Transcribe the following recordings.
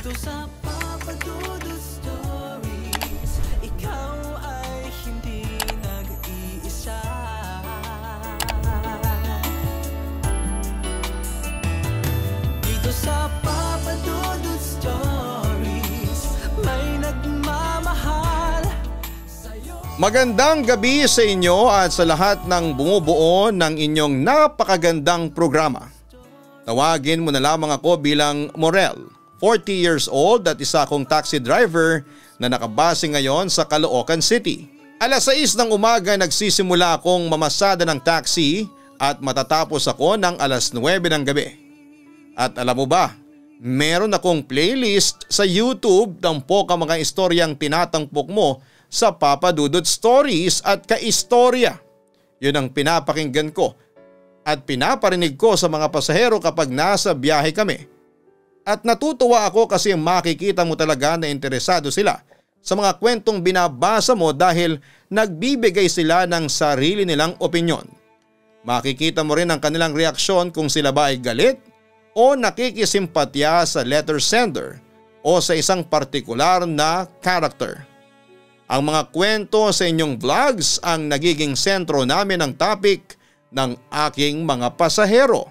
Dito sa Papa Dudut Stories, ikaw ay hindi nag-iisa. Dito sa Papa Dudut Stories, may nagmamahal sa'yo. Magandang gabi sa inyo at sa lahat ng bumubuo ng inyong napakagandang programa. Tawagin mo na lamang ako bilang Morrel, 40 years old at isa akong taxi driver na nakabase ngayon sa Caloocan City. Alas 6 ng umaga nagsisimula akong mamasada ng taxi at matatapos ako ng alas 9 ng gabi. At alam mo ba, meron akong playlist sa YouTube ng poka mga istoryang tinatampok mo sa Papa Dudut Stories at Kaistorya. Yun ang pinapakinggan ko at pinaparinig ko sa mga pasahero kapag nasa biyahe kami. At natutuwa ako kasi makikita mo talaga na interesado sila sa mga kwentong binabasa mo dahil nagbibigay sila ng sarili nilang opinyon. Makikita mo rin ang kanilang reaksyon kung sila ba ay galit o nakikisimpatya sa letter sender o sa isang partikular na character. Ang mga kwento sa inyong vlogs ang nagiging sentro namin ng topic ng aking mga pasahero.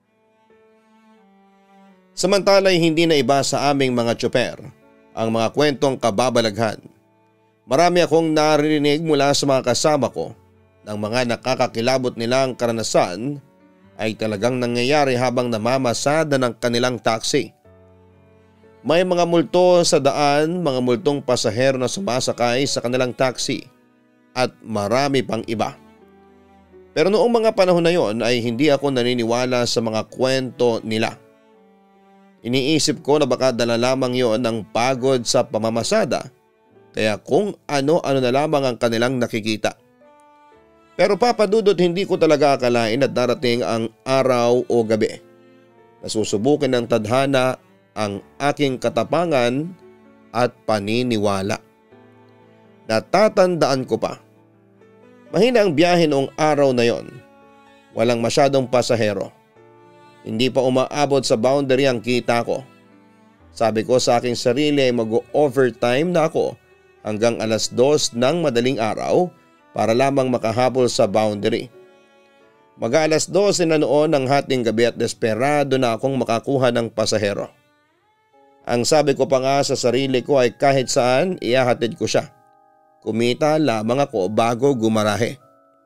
Samantala'y hindi na iba sa aming mga tsoper ang mga kwentong kababalaghan. Marami akong naririnig mula sa mga kasama ko ng mga nakakakilabot nilang karanasan ay talagang nangyayari habang namamasada ng kanilang taxi. May mga multo sa daan, mga multong pasahero na sumasakay sa kanilang taxi at marami pang iba. Pero noong mga panahon na yon ay hindi ako naniniwala sa mga kwento nila. Iniisip ko na baka dala lamang yon ng pagod sa pamamasada, kaya kung ano-ano na lamang ang kanilang nakikita. Pero Papa Dudut, hindi ko talaga akalain at darating ang araw o gabi. Nasusubukin ng tadhana ang aking katapangan at paniniwala. Natatandaan ko pa. Mahina ang biyahe noong araw na yon. Walang masyadong pasahero. Hindi pa umaabot sa boundary ang kita ko. Sabi ko sa aking sarili ay mag-overtime na ako hanggang alas 2 ng madaling araw para lamang makahabol sa boundary. Mag-alas 12 na noon ng hating gabi at desperado na akong makakuha ng pasahero. Ang sabi ko pa nga sa sarili ko ay kahit saan ihahatid ko siya. Kumita lamang ako bago gumarahe.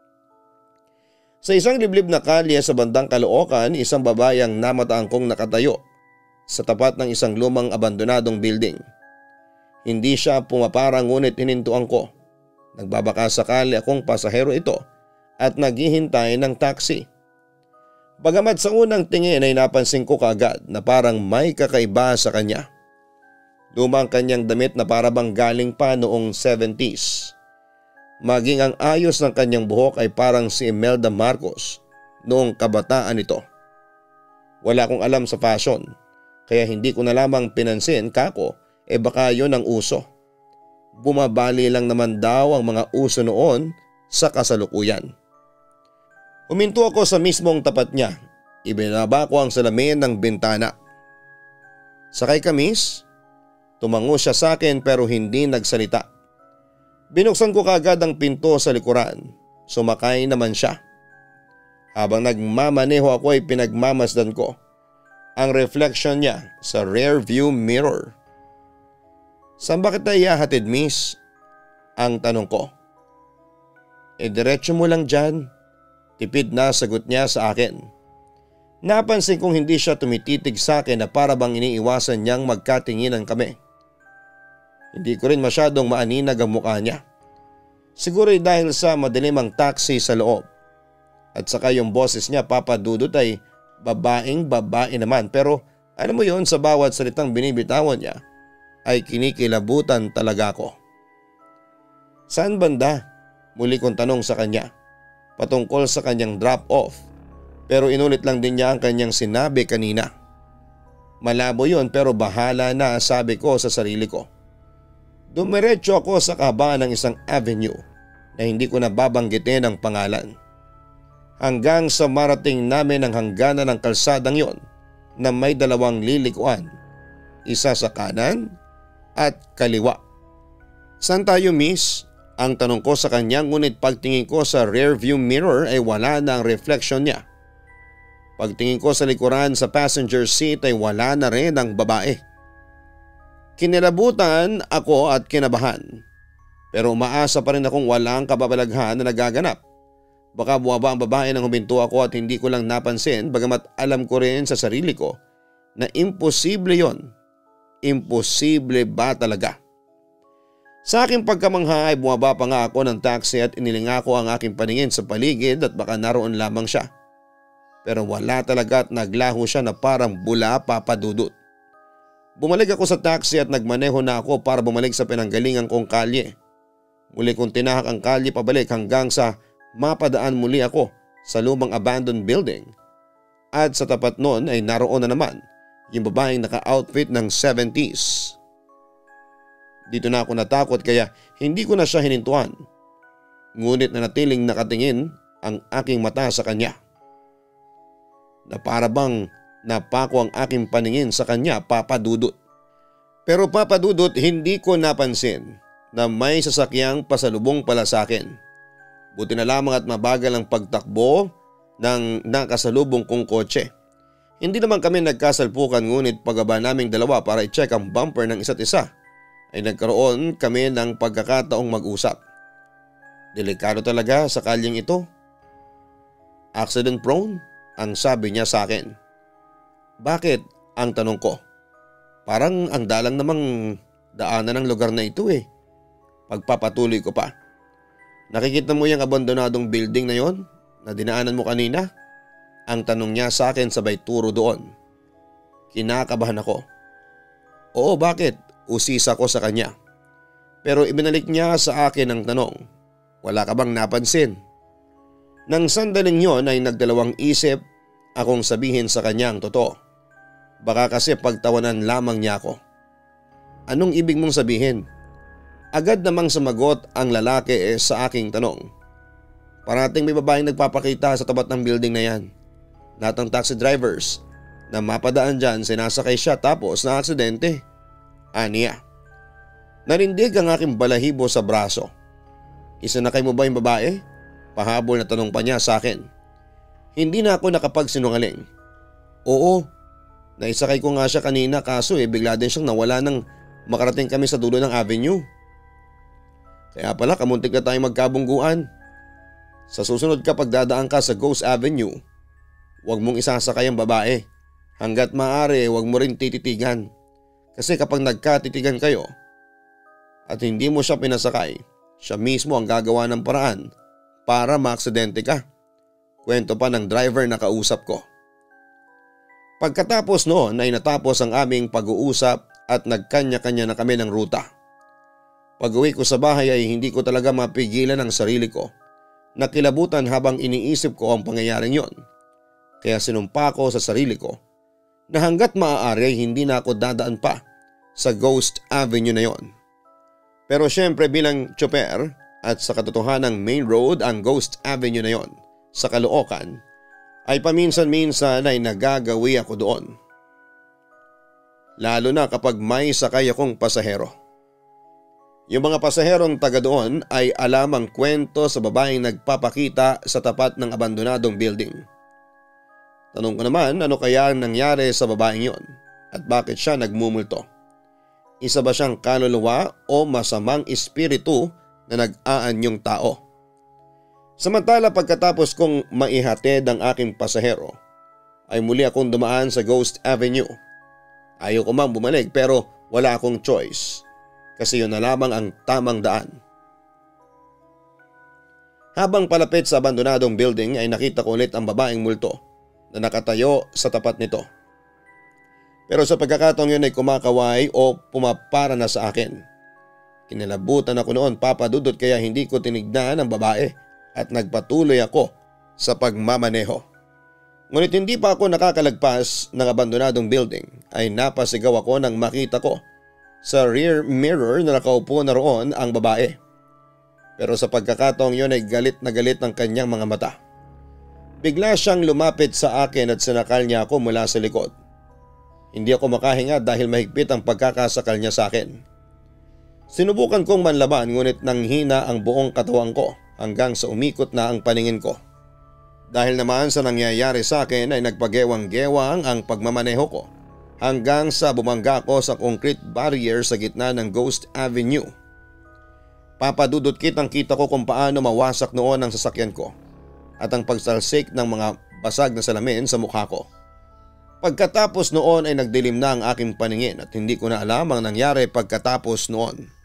Sa isang liblib na kalye sa bandang Caloocan, isang babae ang namataan kong nakatayo sa tapat ng isang lumang abandonadong building. Hindi siya pumaparang ngunit hinintuan ko. Nagbabaka sakali akong pasahero ito at naghihintay ng taxi. Bagamat sa unang tingin ay napansin ko kaagad na parang may kakaiba sa kanya. Luma ang kanyang damit na parabang galing pa noong 70s. Maging ang ayos ng kanyang buhok ay parang si Imelda Marcos noong kabataan nito. Wala akong alam sa fashion, kaya hindi ko na lamang pinansin kako baka yon ang uso. Bumabali lang naman daw ang mga uso noon sa kasalukuyan. Huminto ako sa mismong tapat niya. Ibinaba ko ang salamin ng bintana. Sakay ka, miss? Tumango siya sa akin pero hindi nagsalita. Binuksan ko kaagad ang pinto sa likuran. Sumakay naman siya. Habang nagmamaneho ako ay pinagmamasdan ko ang reflection niya sa rear view mirror. Saan ba kita ihahatid, miss? Ang tanong ko. Diretso mo lang dyan. Tipid na sagot niya sa akin. Napansin kong hindi siya tumititig sa akin na para bang iniiwasan niyang magkatinginan kami. Hindi ko rin masyadong maaninag ang mukha niya. Siguro dahil sa madilim ang taxi sa loob. At saka yung boses niya, Papa Dudut, ay babaeng babae naman. Pero alam mo yon, sa bawat salitang binibitawan niya ay kinikilabutan talaga ako. Saan banda? Muli kong tanong sa kanya. Patungkol sa kanyang drop off. Pero inulit lang din niya ang kanyang sinabi kanina. Malabo yon pero bahala na, sabi ko sa sarili ko. Dumiretso ako sa kahabaan ng isang avenue na hindi ko nababanggitin ang pangalan. Hanggang sa marating namin ang hangganan ng kalsadang yon na may dalawang lilikuan isa sa kanan at kaliwa. "Saan tayo, miss?" ang tanong ko sa kanya, ngunit pagtingin ko sa rear view mirror ay wala na ang reflection niya. Pagtingin ko sa likuran sa passenger seat ay wala na rin ang babae. Kinilabutan ako at kinabahan, pero umaasa pa rin akong walang kababalaghan na nagaganap. Baka buwaba ang babae nang huminto ako at hindi ko lang napansin, bagamat alam ko rin sa sarili ko na imposible yon. Imposible ba talaga? Sa aking pagkamangha ay bumaba pa nga ako ng taxi at inilinga ko ang aking paningin sa paligid at baka naroon lamang siya. Pero wala talaga at naglaho siya na parang bula, Papa Dudut. Bumalik ako sa taxi at nagmaneho na ako para bumalik sa pinanggalingan kong kalye. Muli kong tinahak ang kalye pabalik hanggang sa mapadaan muli ako sa lumang abandoned building. At sa tapat noon ay naroon na naman yung babaeng naka-outfit ng 70s. Dito na ako natakot kaya hindi ko na siya hinintuan. Ngunit nanatiling nakatingin ang aking mata sa kanya. Na para bang napako ang aking paningin sa kanya, Papa Dudut. Pero Papa Dudut, hindi ko napansin na may sasakyang pasalubong pala sa akin. Buti na lamang at mabagal ang pagtakbo ng nakasalubong kong kotse. Hindi naman kami nagkasalpukan, ngunit pagbaba naming dalawa para i-check ang bumper ng isa't isa ay nagkaroon kami ng pagkakataong mag-usap. "Delikado talaga sa kalyeng ito. Accident prone," ang sabi niya sa akin. "Bakit?" ang tanong ko. "Parang ang dalang namang daanan ng lugar na ito eh." Pagpapatuloy ko pa. "Nakikita mo yung abandonadong building na yon na dinaanan mo kanina?" ang tanong niya sa akin sabay turo doon. Kinakabahan ako. "Oo, bakit?" usisa ko sa kanya. Pero ibinalik niya sa akin ang tanong, "Wala ka bang napansin?" Nang sandaling yon ay nagdalawang isip akong sabihin sa kanya ang totoo. Baka kasi pagtawanan lamang niya ako. "Anong ibig mong sabihin?" Agad namang sumagot ang lalaki sa aking tanong. "Parating may babaeng nagpapakita sa tapat ng building na yan. Lahat ng taxi drivers na mapadaan dyan sinasakay siya tapos na aksidente," aniya. Narindig ang aking balahibo sa braso. "Isinakay mo ba yung babae?" pahabol na tanong pa niya sa akin. Hindi na ako nakapagsinungaling. "Oo, naisakay ko nga siya kanina kaso bigla din siyang nawala nang makarating kami sa dulo ng avenue. Kaya pala kamuntik na tayong magkabungguan. Sa susunod kapag dadaan ka sa Ghost Avenue, huwag mong isasakay ang babae. Hanggat maaari huwag mo rin tititigan. Kasi kapag nagkatitigan kayo at hindi mo siya pinasakay, siya mismo ang gagawa ng paraan para maaksidente ka." Kwento pa ng driver na kausap ko. Pagkatapos noon ay natapos ang aming pag-uusap at nagkanya-kanya na kami ng ruta. Pag-uwi ko sa bahay ay hindi ko talaga mapigilan ang sarili ko na kilabutan habang iniisip ko ang pangyayaring yon. Kaya sinumpa ko sa sarili ko na hanggat maaari ay hindi na ako dadaan pa sa Ghost Avenue na yon. Pero syempre bilang tsoper at sa katotohanang main road ang Ghost Avenue na yon sa Caloocan ay paminsan-minsan ay nagagawi ako doon. Lalo na kapag may sakay akong pasahero. Yung mga pasaherong taga doon ay alam ang kwento sa babaeng nagpapakita sa tapat ng abandonadong building. Tanong ko naman, ano kaya ang nangyari sa babaeng yon at bakit siya nagmumulto? Isa ba siyang kaluluwa o masamang espiritu na nag-aanyong tao? Samantala pagkatapos kong maihatid ang aking pasahero ay muli akong dumaan sa Ghost Avenue. Ayaw ko mang bumalik pero wala akong choice kasi yun na lamang ang tamang daan. Habang palapit sa abandonadong building ay nakita ko ulit ang babaeng multo na nakatayo sa tapat nito. Pero sa pagkakataong yun ay kumakaway o pumapara na sa akin. Kinilabutan ako noon, Papa Dudut, kaya hindi ko tinignan ang babae at nagpatuloy ako sa pagmamaneho. Ngunit hindi pa ako nakakalagpas ng abandonadong building ay napasigaw ako nang makita ko sa rear mirror na nakaupo na roon ang babae. Pero sa pagkakataong yun ay galit na galit ang kanyang mga mata. Bigla siyang lumapit sa akin at sinakal niya ako mula sa likod. Hindi ako makahinga dahil mahigpit ang pagkakasakal niya sa akin. Sinubukan kong manlaban ngunit nanghina ang buong katawan ko hanggang sa umikot na ang paningin ko. Dahil naman sa nangyayari sa akin ay nagpagewang-gewang ang pagmamaneho ko hanggang sa bumangga ko sa concrete barrier sa gitna ng Ghost Avenue. Papa Dudut, kitang-kita ko kung paano mawasak noon ang sasakyan ko at ang pagsalsik ng mga basag na salamin sa mukha ko. Pagkatapos noon ay nagdilim na ang aking paningin at hindi ko na alam ang nangyari pagkatapos noon.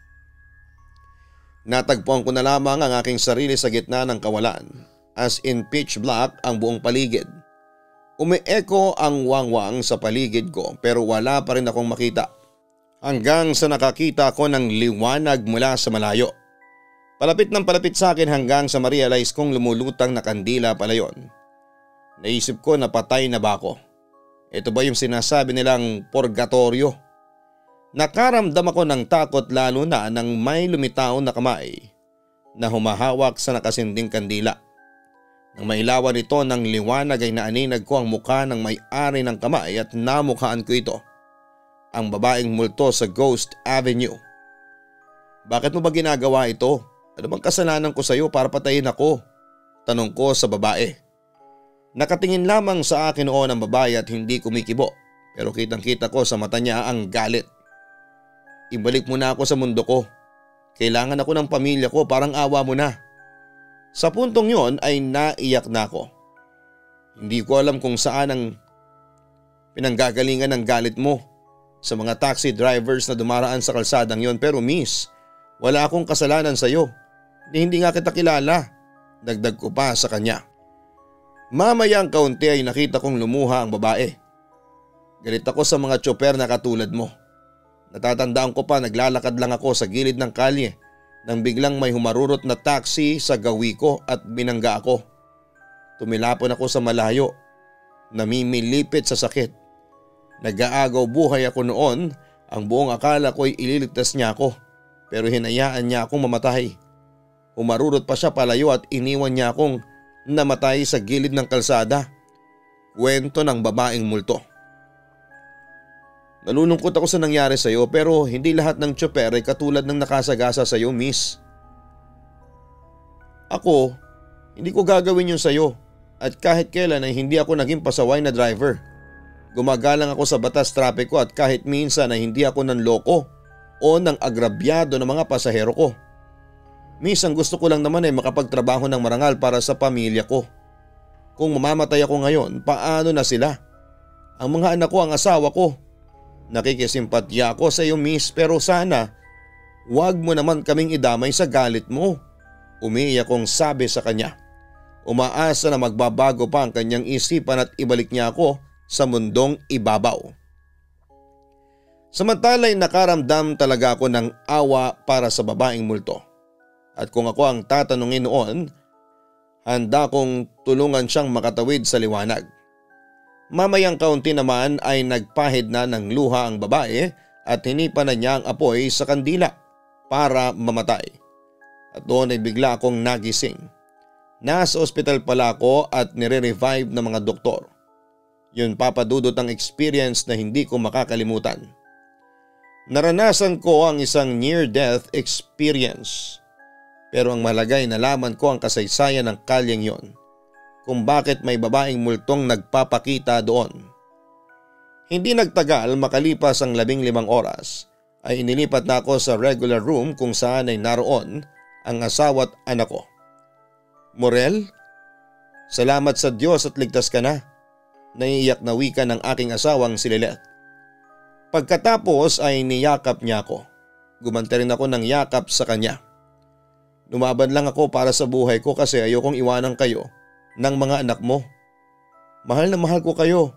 Natagpuan ko na lamang ang aking sarili sa gitna ng kawalan, as in pitch black ang buong paligid. Umieko ang wangwang sa paligid ko pero wala pa rin akong makita. Hanggang sa nakakita ko ng liwanag mula sa malayo. Palapit ng palapit sa akin hanggang sa ma-realize kong lumulutang na kandila pala yon. Naisip ko na patay na ba ako? Ito ba yung sinasabi nilang purgatorio? Nakaramdam ako ng takot lalo na nang may lumitaw na kamay na humahawak sa nakasinding kandila. Nang mailawan ito ng liwanag ay naaninag ko ang mukha ng may-ari ng kamay at namukhaan ko ito. Ang babaeng multo sa Ghost Avenue. Bakit mo ba ginagawa ito? Ano bang kasalanan ko sa iyo para patayin ako? Tanong ko sa babae. Nakatingin lamang sa akin noon ang babae at hindi kumikibo pero kitang-kita ko sa mata niya ang galit. Ibalik mo na ako sa mundo ko. Kailangan ako ng pamilya ko, parang awa mo na. Sa puntong yon ay naiyak na ako. Hindi ko alam kung saan ang pinanggagalingan ng galit mo sa mga taxi drivers na dumaraan sa kalsadang yon, pero miss, wala akong kasalanan sa iyo. Hindi nga kita kilala. Dagdag ko pa sa kanya. Mamayang kaunti ay nakita kong lumuha ang babae. Galit ako sa mga tsoper na katulad mo. Natatandaan ko pa naglalakad lang ako sa gilid ng kalye nang biglang may humarurot na taxi sa gawi ko at binangga ako. Tumilapon ako sa malayo, namimilipit sa sakit. Nag-aagaw buhay ako noon, ang buong akala ko'y ililigtas niya ako pero hinayaan niya akong mamatay. Humarurot pa siya palayo at iniwan niya akong namatay sa gilid ng kalsada. Kwento ng babaeng multo. Nalulungkot ako sa nangyari sa iyo pero hindi lahat ng tsoper ay katulad ng nakasagasa sa iyo, miss. Ako, hindi ko gagawin yun sa iyo at kahit kailan ay hindi ako naging pasaway na driver. Gumagalang ako sa batas trapiko at kahit minsan ay hindi ako nanloko o nang agrabyado ng mga pasahero ko. Miss, ang gusto ko lang naman ay makapagtrabaho ng marangal para sa pamilya ko. Kung mamamatay ako ngayon, paano na sila? Ang mga anak ko, ang asawa ko. Nakikisimpatya ako sa iyo, miss, pero sana wag mo naman kaming idamay sa galit mo. Umiiyak kong sabi sa kanya. Umaasa na magbabago pa ang kanyang isipan at ibalik niya ako sa mundong ibabaw. Samantala'y nakaramdam talaga ako ng awa para sa babaeng multo. At kung ako ang tatanungin noon, handa kong tulungan siyang makatawid sa liwanag. Mamayang kaunti naman ay nagpahid na ng luha ang babae at hinipan na niya ang apoy sa kandila para mamatay. At doon ay bigla akong nagising. Nasa ospital pala ako at nire-revive ng mga doktor. Yun, Papa Dudut, ang experience na hindi ko makakalimutan. Naranasan ko ang isang near-death experience. Pero ang malagay nalaman ko ang kasaysayan ng kalyeng yon. Kung bakit may babaeng multong nagpapakita doon. Hindi nagtagal makalipas ang 15 oras ay inilipat na ako sa regular room kung saan ay naroon ang asawa at anak ko. Morrel, salamat sa Diyos at ligtas ka na. Naiiyak na wika ng aking asawang si Lilet. Pagkatapos ay niyakap niya ako. Gumante rin ako ng yakap sa kanya. Lumaban lang ako para sa buhay ko kasi ayokong iwanan kayo ng mga anak mo. Mahal na mahal ko kayo.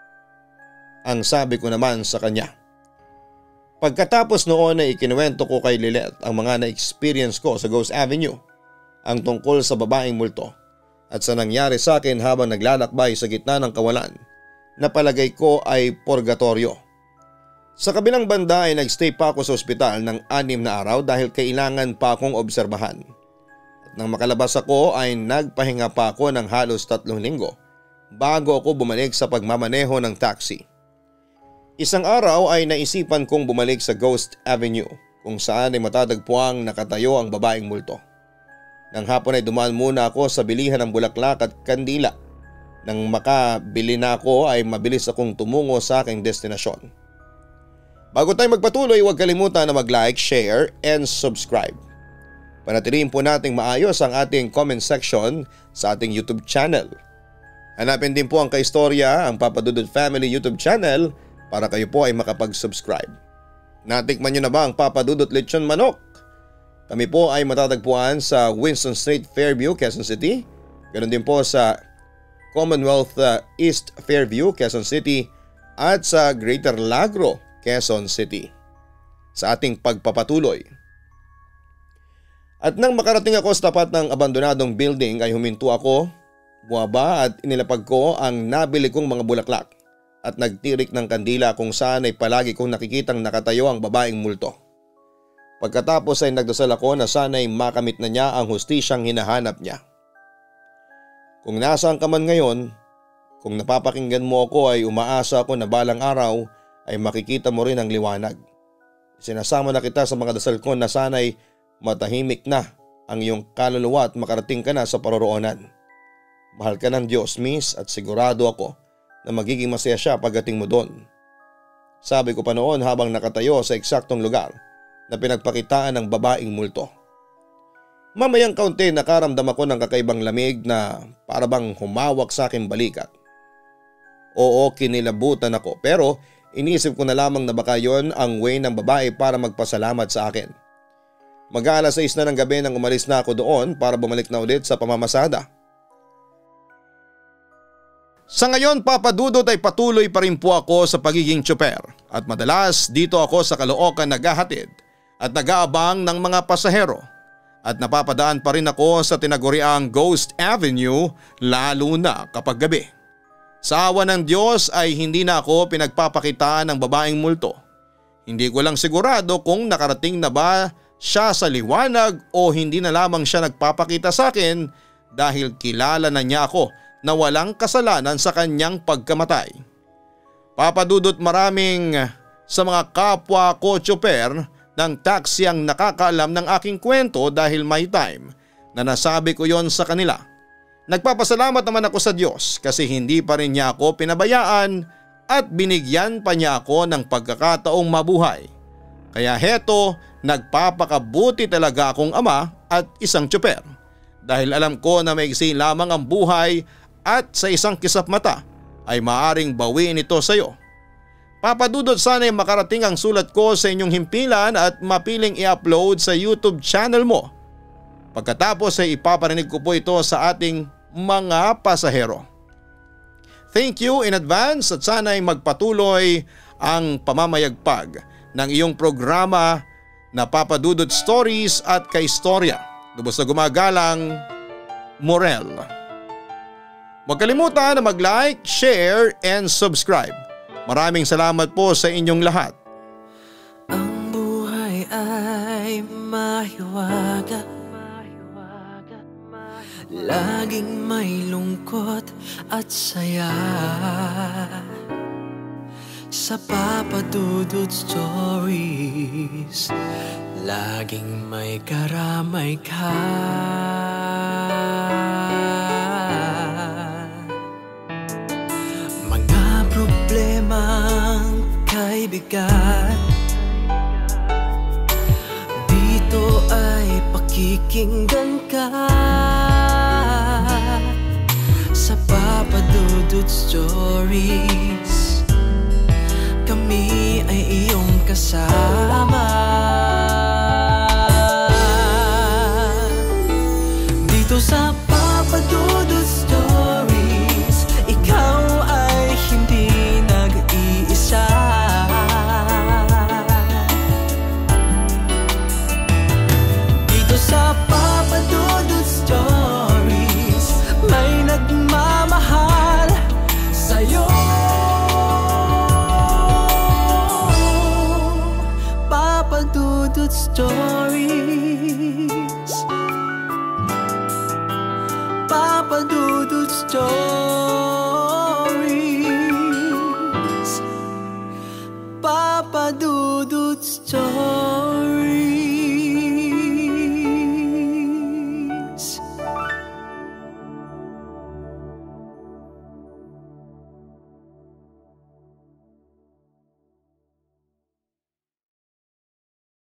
Ang sabi ko naman sa kanya. Pagkatapos noon ay ikinuwento ko kay Lilet ang mga na-experience ko sa Ghost Avenue, ang tungkol sa babaeng multo at sa nangyari sa akin habang naglalakbay sa gitna ng kawalan na palagay ko ay purgatorio. Sa kabilang banda ay nagstay pa ako sa ospital ng 6 na araw dahil kailangan pa akong obserbahan. At nang makalabas ako ay nagpahinga pa ako ng halos 3 linggo bago ako bumalik sa pagmamaneho ng taxi. Isang araw ay naisipan kong bumalik sa Ghost Avenue kung saan ay matatagpuang nakatayo ang babaeng multo. Nang hapon ay dumaan muna ako sa bilihan ng bulaklak at kandila. Nang makabili na ako ay mabilis akong tumungo sa aking destinasyon. Bago tayo magpatuloy, huwag kalimutan na mag-like, share and subscribe. Panatilihin po nating maayos ang ating comment section sa ating YouTube channel. Hanapin din po ang kaistorya ang Papa Dudut Family YouTube channel para kayo po ay makapag-subscribe. Natikman nyo na ba ang Papa Dudut Lechon Manok? Kami po ay matatagpuan sa Winston Street, Fairview, Quezon City. Ganoon din po sa Commonwealth East Fairview, Quezon City at sa Greater Lagro, Quezon City. Sa ating pagpapatuloy. At nang makarating ako sa tapat ng abandonadong building ay huminto ako, buwaba at inilapag ko ang nabili kong mga bulaklak. At nagtirik ng kandila kung saan ay palagi kong nakikitang nakatayo ang babaeng multo. Pagkatapos ay nagdasal ako na sana'y makamit na niya ang hustisyang hinahanap niya. Kung nasaan ka man ngayon, kung napapakinggan mo ako ay umaasa ako na balang araw ay makikita mo rin ang liwanag. Sinasama na kita sa mga dasal ko na sana'y matahimik na ang iyong kaluluwa at makarating ka na sa paroroonan. Mahal ka ng Diyos, miss, at sigurado ako na magiging masaya siya pagdating mo doon. Sabi ko pa noon habang nakatayo sa eksaktong lugar na pinagpakitaan ng babaeng multo. Mamayang kaunti nakaramdam ako ng kakaibang lamig na parabang humawak sa aking balikat. Oo, kinilabutan ako pero inisip ko na lamang na baka yon ang way ng babae para magpasalamat sa akin. Mag-aalas 6 na ng gabi nang umalis na ako doon para bumalik na ulit sa pamamasada. Sa ngayon, Papa Dudut ay patuloy pa rin po ako sa pagiging tsoper at madalas dito ako sa Caloocan naghahatid at nag-aabang ng mga pasahero at napapadaan pa rin ako sa tinaguriang Ghost Avenue lalo na kapag gabi. Sa awa ng Diyos ay hindi na ako pinagpapakitaan ng babaeng multo. Hindi ko lang sigurado kung nakarating na ba siya sa liwanag o hindi na lamang siya nagpapakita sa akin dahil kilala na niya ako na walang kasalanan sa kanyang pagkamatay. Papa Dudut, maraming sa mga kapwa ko tsoper ng taxi ang nakakaalam ng aking kwento dahil may time na nasabi ko yon sa kanila. Nagpapasalamat naman ako sa Diyos kasi hindi pa rin niya ako pinabayaan at binigyan pa niya ako ng pagkakataong mabuhay. Kaya heto, nagpapakabuti talaga akong ama at isang tsoper dahil alam ko na maigsi lamang ang buhay at sa isang kisap mata ay maaring bawiin ito sa iyo. Papa Dudut, sana'y makarating ang sulat ko sa inyong himpilan at mapiling i-upload sa YouTube channel mo. Pagkatapos ay ipaparinig ko po ito sa ating mga pasahero. Thank you in advance at sana'y magpatuloy ang pamamayagpag ng iyong programa na Papa Dudut Stories at Kaistorya. Lubos na gumagalang, Morrel. Huwag kalimutan na mag-like, share and subscribe. Maraming salamat po sa inyong lahat. Ang buhay ay mahiwaga, laging may lungkot at saya. Sa Papa Dudut Stories, laging may karamay ka. Problemang kay bigat, dito ay pakikinggan ka. Sa Papa Dudut Stories, kami ay iyong kasama. Dito sa Papa Dudut Stories, ikaw ay hindi nag-iisa. Dito sa Papa Dudut Stories, may nagmamahal sa'yo. Papa Dudut Stories, Papa Dudut Stories, Stories.